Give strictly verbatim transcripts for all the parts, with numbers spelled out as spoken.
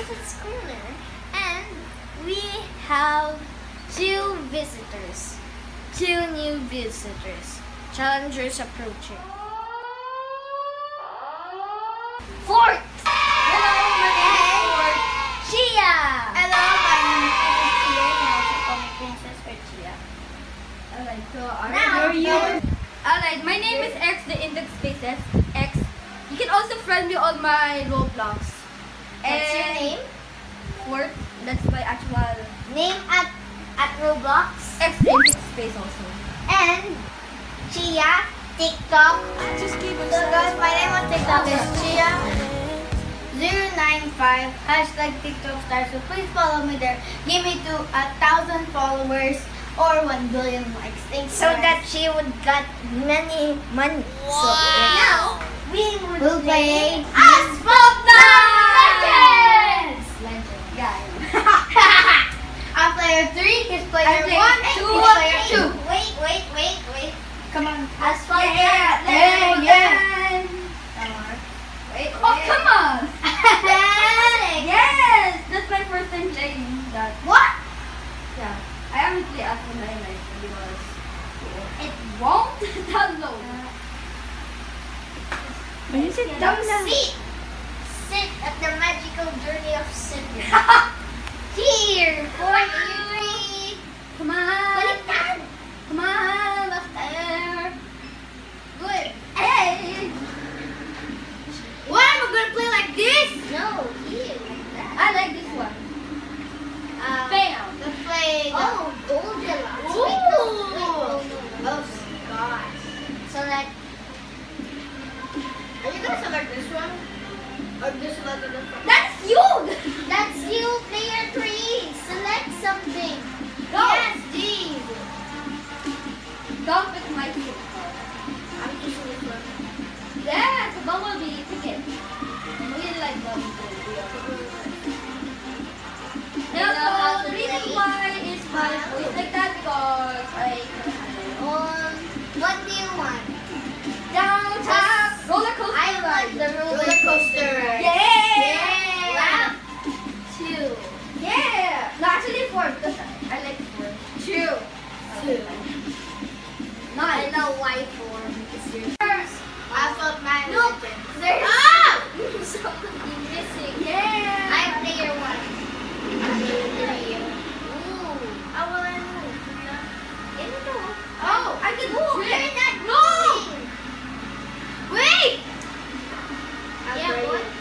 Princess Corner, and we have two visitors, two new visitors, challengers approaching. Fourth! Hello, my name is Fourth. Chia! Hello, my name is Chia. You can also call me Princess or Chia. Alright, so Now, are you? Alright, my name is X, the index spaces X. You can also friend me on my Roblox. What's your And name? Fourth, that's my actual Name at at Roblox. X, the index space also. And Chia, TikTok. Just keep So guys, my name on TikTok is Chia zero nine five, hashtag TikTok star. So please follow me there. Give me to a thousand followers or one billion likes. Thanks. So that she would get many money. So now we will play Asphalt Legends. Legend, guys. I'm player three. He's player I'm player one. two. He's player Okay. two. Wait, wait, wait, wait. Come on. Asphalt Yeah, Legends. yeah. Wait, oh, wait. come on. Yes, that's my first time playing that. What? Yeah, I haven't played Asphalt Legends because it won't download. When you sit down na. Sit. Sit at the magical journey of sitting. Here for you. Come on. Baliktad. Come on, left there. Good. Hey. What? Am I gonna play like this? No, here like that. I like this one. Um, Bam. Let's play. The oh, Goldilocks. Ooh. Wait, no, wait, no, no. Oh gosh. Select. Are you gonna select this one? Or this one? That's you. That's you, player three. Select something. Go. Yes, geez. Don't pick my kid. I'm choosing this one. Yes, the bumblebee ticket. I really like bumblebee. And also, the reason why is my voice like that because I Um, what do you want? down top roller coaster I want ride. the roller coaster ride. Yeah. Yeah. Lap two. Yeah. No, actually four because I, I like four. Two. Two. I Nine. know why four because you're first. I thought my No. legend. There's Ah! Something missing. yeah. I'm player one. I'm player three. Ooh. I wanna know. Get it all. Oh, I can move. You're not No. moving. Wait. I'm yeah, ready. What?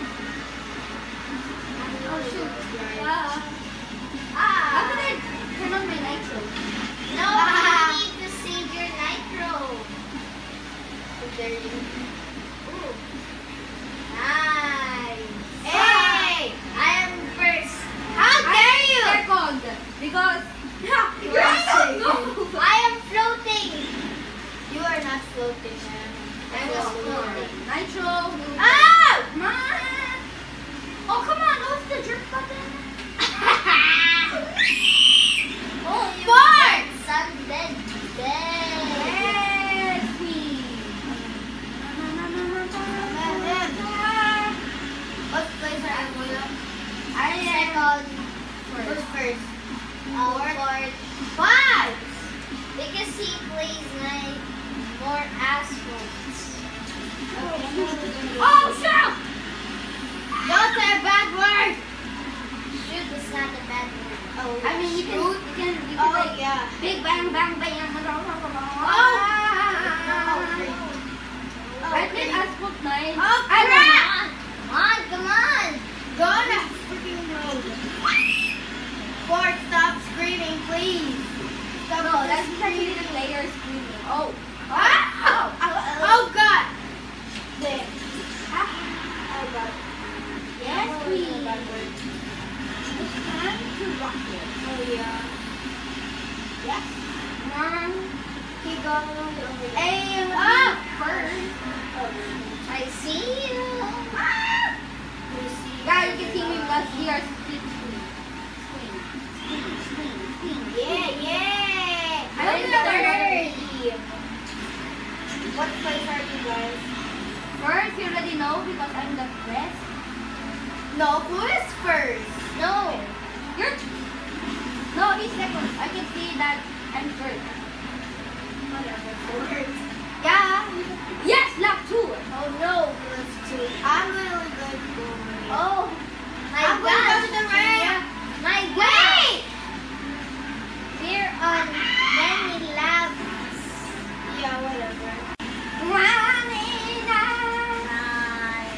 Oh shoot. Ah. Ah. How can I turn on my nitro? No, Ah. you need to save your nitro. There you go. Ooh. Nice. Hey, I am first. How dare you? Second. Because You are second. I am floating. You are not floating, man. I was floating. Nitro. Ah! Come on. Oh, come on. What's the jerk button? Oh, you Fart! Sundead dead. Yes, queen. What place are you going up? I am Second. first. Who's first? Uh, fourth. Five. Because he plays like more asphalts. Oh, shoot! Don't say a bad word. Shoot is not a bad word. Oh, I mean, you can, you can, you can Oh like yeah. big bang, bang, bang. Oh. I played Asphalt nine. Oh, I crap! Come on, come on. Go on a freaking road. Ford, stop screaming, please. Stop No, that's screaming. actually the player screaming. Oh. Ah! Oh, oh God. There. Ah. Oh God. Yes, queen. Backward. It's time to rock it. Oh yeah. Yes. One. Keep going over there. Hey, Ah! first. Oh, I see you. Ah! You see Guys, you can see me because we are split screen. Screen. Screen. Screen. Screen. Yeah, yeah. I like the third. What place are you guys? First, you already know because I'm the best. No, who is first? No. You're... No, he's second. I can see that I'm first. Whatever, fourth. Yeah. Yes, lap two. Oh no, let's two. I'm really good for Oh. My I'm going to go to the ramp. My Wait! We're on many laps. Yeah, whatever. Running nice.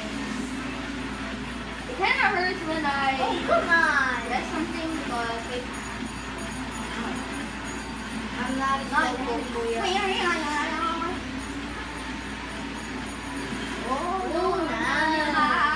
It kind of hurts when I... Oh, come on. That's something because it... I'm not a Not slow kuya. Oh, nice.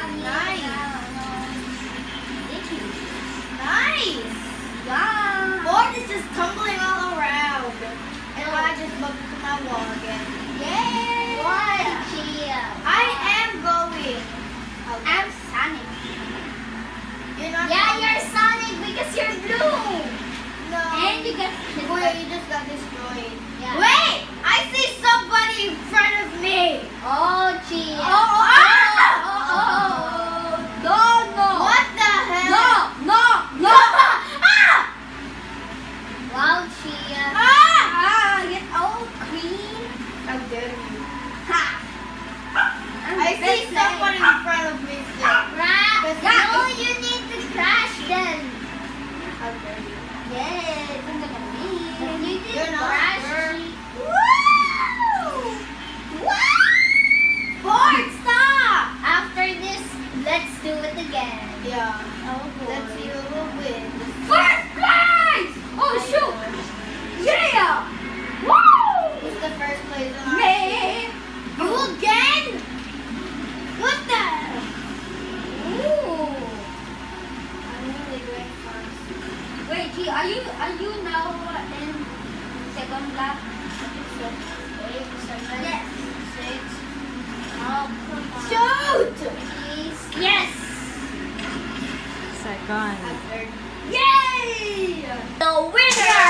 Nice. Yeah. Fourth is just tumbling all around. And I just bumped into my wall again. Yay! What? Chia. I am going. I'm Sonic. You're not Yeah, going. you're Sonic because you're blue. No. And you got Kuya, you just got destroyed. Yeah. Wait! I see somebody in front of me. Oh, Chia. Oh, oh, oh, oh, oh. No, no. What the hell? No, no, no. Ah! Wow, Chia. Ah! Ah, get all green. How dare you? Ha. I'm I the see best someone player. in front of me still. Crash. Because Yeah. I- No, you need to crash then. How dare you? Yes, I'm gonna win. You did You're not crash. first. Woo! Woo! Ford, stop! After this, let's do it again. Yeah. Oh, Let's see who will win. First place! Oh, shoot! Yeah! Woo! Who's the first place on our Me! team? You again? What the? Ooh! I'm really going first. Wait, G, are you are you now in second lap? Eight, seven, Yes. six. Oh, come on. Shoot! Please. Yes! Second. I'm third. Yay! The winner!